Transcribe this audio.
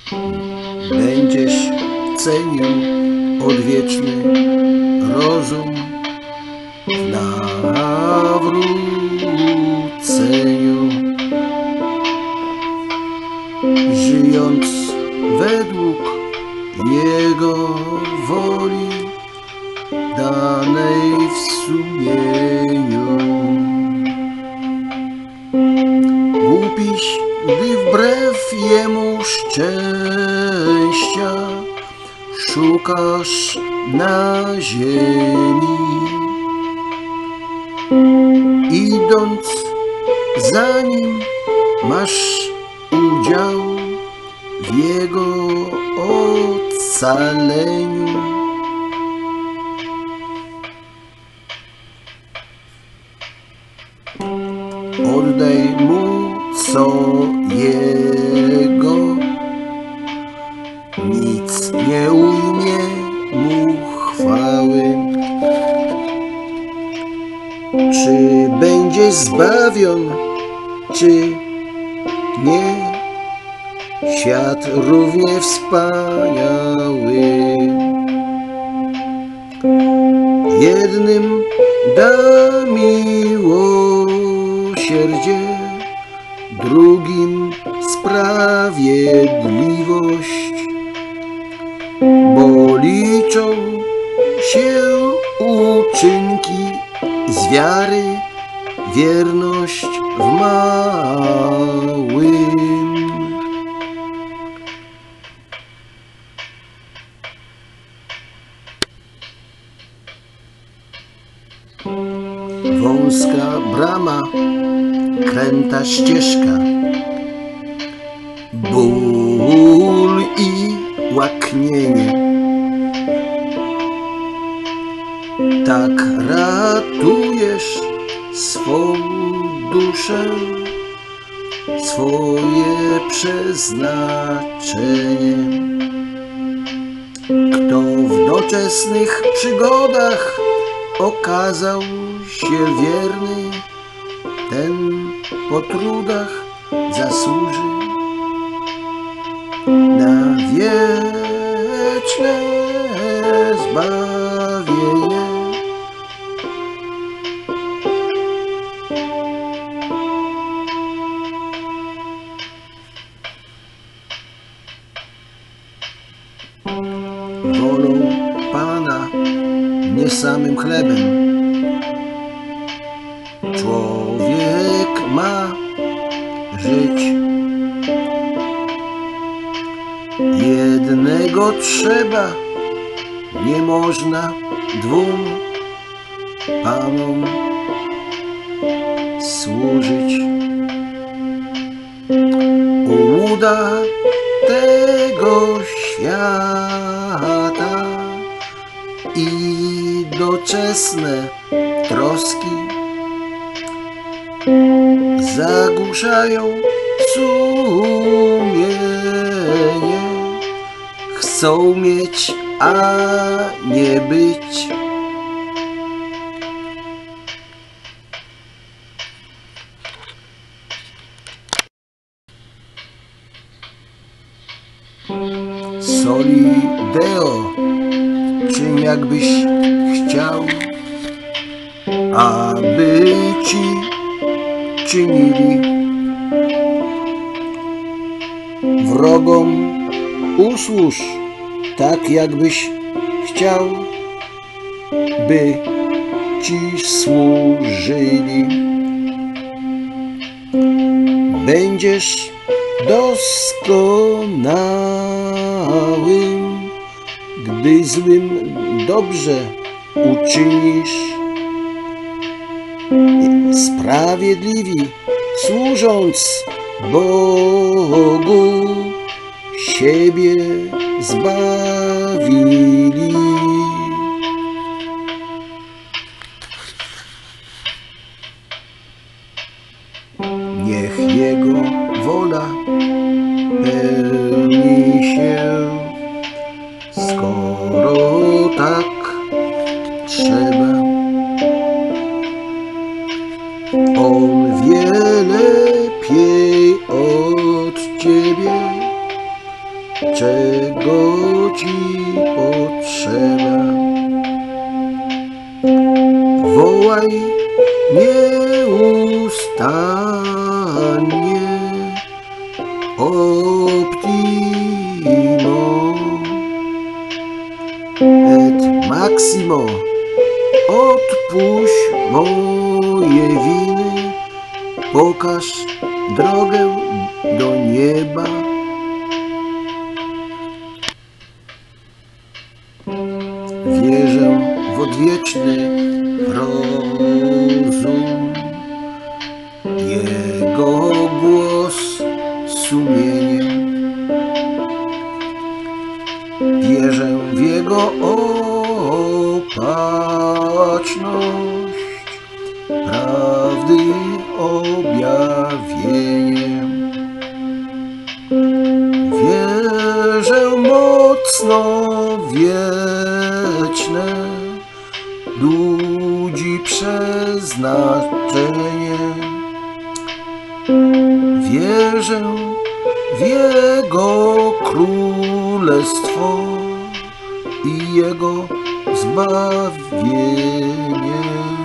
Będziesz cenił odwieczny rozum w nawróceniu, żyjąc według Jego woli danej w sumieniu. Głupiś, gdy wbrew Jemu szczęścia szukasz na ziemi, idąc za Nim masz udział w Jego ocaleniu. Oddaj Mu co Jego, nic nie ujmie Mu chwały. Czy będziesz zbawion, czy nie? Świat równie wspaniały. Jednym da miłosierdzie, drugim sprawiedliwość, bo liczą się uczynki z wiary, wierność w małym. Wąska brama, kręta ścieżka, ból i łaknienie. Tak ratujesz swą duszę, swoje przeznaczenie. Kto w doczesnych przygodach okazał się wierny, ten po trudach zasłuży na wieczne zbawienie. Wolą Pana nie samym chlebem człowiek ma żyć. Jednego trzeba, nie można dwóm Panom służyć. Ułuda tego świata i doczesne troski zagłuszają sumienie. Chcą mieć, a nie być. Soli Deo, czyń jakbyś chciał, aby ci czynili. Wrogom usłuż tak, jakbyś chciał, by ci służyli. Będziesz doskonałym, gdy złym dobrze uczynisz. Sprawiedliwi, służąc Bogu, siebie zbawili. Niech Jego wola pełni się, skoro tak trzeba. On wie lepiej od ciebie, nie optimo et maximo. Odpuść moje winy, pokaż drogę do nieba. Wierzę w odwieczny rozum, Jego głos sumienie. Wierzę w Jego opatrzność, prawdy objawienie. Wierzę mocno wieczne ludzi przeznaczenie. Wierzę w Jego królestwo i Jego zbawienie.